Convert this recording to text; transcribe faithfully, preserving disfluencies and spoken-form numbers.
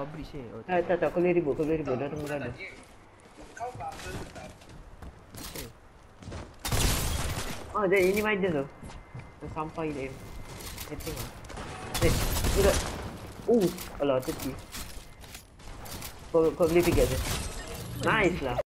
bawah bridge ni. Oh, Tak, tak, tak. Kau boleh ribut, kau boleh ribut. Dah tunggu dah ada. Oh, jadi ini maiden tu. Yang sampai dia. Setting lah. Eh, sudah. Uh, alah, tepi. Kau, kau boleh pergi aja. Nice lah.